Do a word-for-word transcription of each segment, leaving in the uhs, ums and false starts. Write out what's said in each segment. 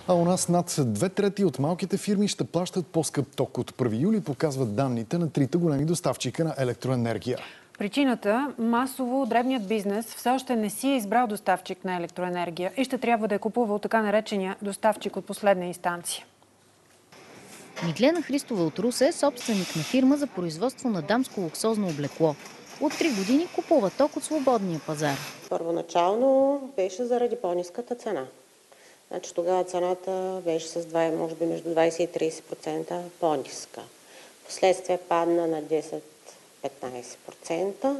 А у нас над две трети от малките фирми ще плащат по-скъп ток от първи юли, показват данните на трите големи доставчика на електроенергия. Причината – масово дребният бизнес все още не си е избрал доставчик на електроенергия и ще трябва да е купувал така наречения доставчик от последна инстанция. Миглена Христова от Русе е собственик на фирма за производство на дамско луксозно облекло. От три години купува ток от свободния пазар. Първоначално беше заради по-ниската цена. Значи тогава цената беше с два, може би между двайсет и трийсет процента по-ниска. Впоследствие падна на десет до петнайсет процента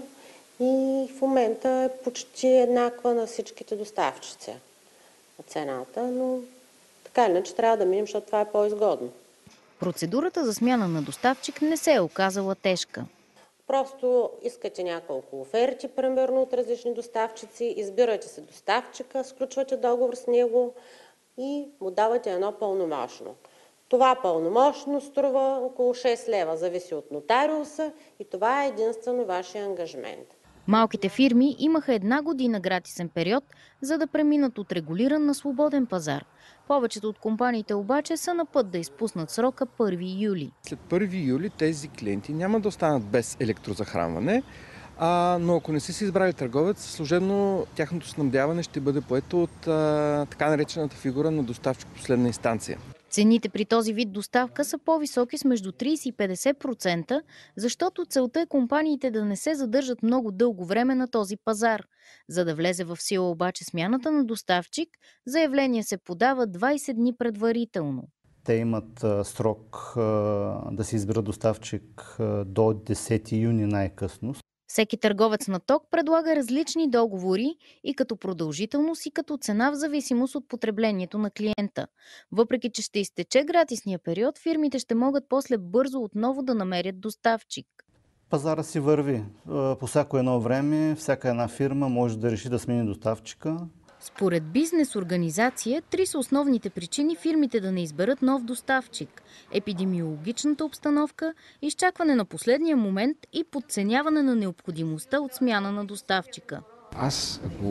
и в момента е почти еднаква на всичките доставчици на цената, но така или иначе трябва да минем, защото това е по-изгодно. Процедурата за смяна на доставчик не се е оказала тежка. Просто искате няколко оферти, примерно от различни доставчици, избирате се доставчика, сключвате договор с него и му давате едно пълномощно. Това пълномощно струва около шест лева, зависи от нотариуса и това е единствено вашия ангажмент. Малките фирми имаха една година гратисен период, за да преминат от регулиран на свободен пазар. Повечето от компаниите обаче са на път да изпуснат срока първи юли. След първи юли тези клиенти няма да останат без електрозахранване, а, но ако не си си избрали търговец, служебно тяхното снабдяване ще бъде поето от а, така наречената фигура на доставчик последна инстанция. Цените при този вид доставка са по-високи с между трийсет и петдесет процента, защото целта е компаниите да не се задържат много дълго време на този пазар. За да влезе в сила обаче смяната на доставчик, заявление се подава двайсет дни предварително. Те имат а, срок а, да се избира доставчик а, до десети юни най-късно. Всеки търговец на ток предлага различни договори и като продължителност, и като цена в зависимост от потреблението на клиента. Въпреки че ще изтече гратисния период, фирмите ще могат после бързо отново да намерят доставчик. Пазара си върви. По всяко едно време, всяка една фирма може да реши да смени доставчика. Според бизнес организация, три са основните причини фирмите да не изберат нов доставчик. Епидемиологичната обстановка, изчакване на последния момент и подценяване на необходимостта от смяна на доставчика. Аз, ако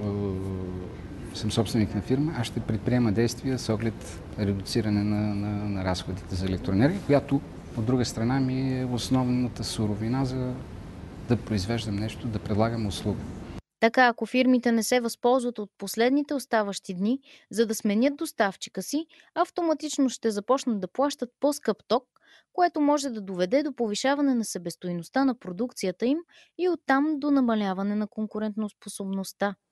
е, съм собственик на фирма, аз ще предприема действия с оглед редуциране на, на, на разходите за електроенергия, която от друга страна ми е основната суровина за да произвеждам нещо, да предлагам услуга. Така, ако фирмите не се възползват от последните оставащи дни, за да сменят доставчика си, автоматично ще започнат да плащат по-скъп ток, което може да доведе до повишаване на себестойността на продукцията им и оттам до намаляване на конкурентоспособността.